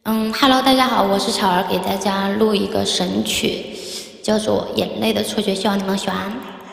Hello， 大家好，我是巧儿，给大家录一个神曲，叫做《眼泪的错觉》，希望你们喜欢。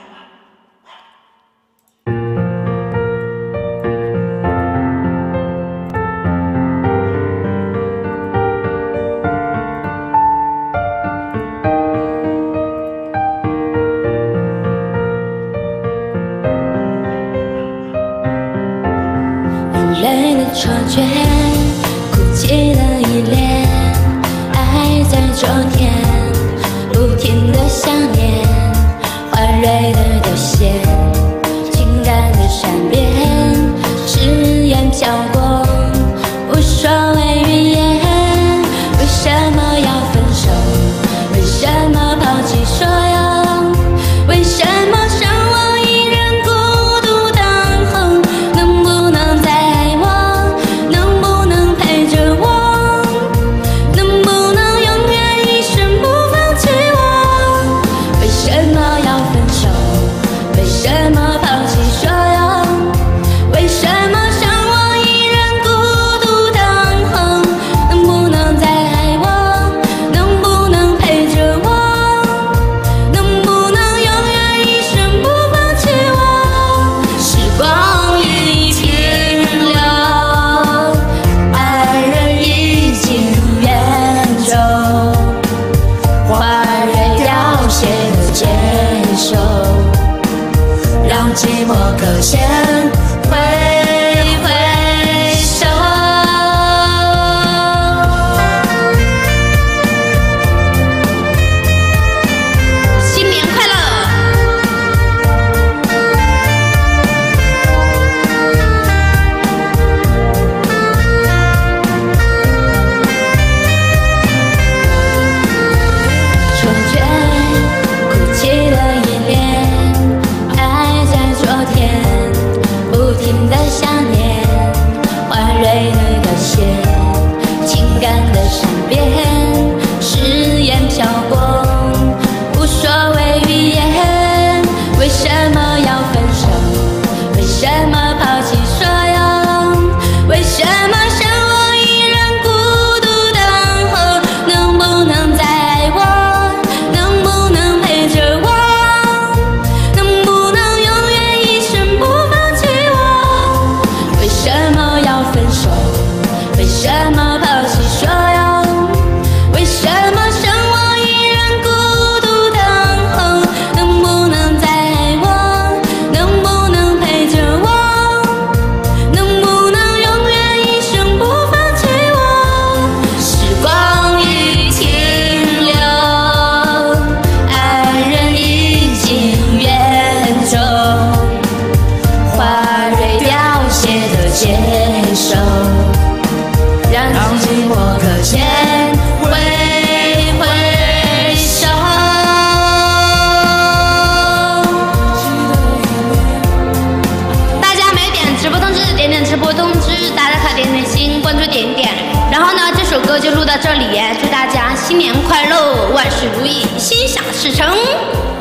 眼泪的错觉，哭泣的依恋，爱在昨天，不停的想念，花蕊的凋谢，情感的善变，誓言飘过，无所谓语言。为什么要分手？为什么抛弃所有？为什么剩我一人孤独等候？能不能再爱我？能不能陪着我？能不能永远一生不放弃我？为什么要分手？为什么抛弃所有？为什么剩我一人孤独等候？能不能再爱我？能不能陪着我？能不能永远一生不放弃我？时光已停留，爱人已经远走，花蕊凋谢的接受，让寂寞搁浅，挥挥手。新年快乐！错觉，哭泣的依恋，爱在昨天，不停的想念，花蕊的凋谢，情感的善变，誓言飘过，无所谓语言。为什么要分手？为什么抛弃所有？为什么剩我一人孤独等候？能不能再爱我？能不能陪着我？能不能永远一生不放弃我？为什么要分手？为什么抛弃所有？为什么剩我一人孤独等候？能不能再爱我？能不能陪着我？能不能永远一生不放弃我？时光已停留，爱人已经远走，花蕊凋谢的接受，让寂寞搁浅，挥挥手。大家没点直播通知，点点直播通知，大家可点点心，关注点点。然后呢，这首歌就录到这里，祝大家新年快乐，万事如意，心想事成。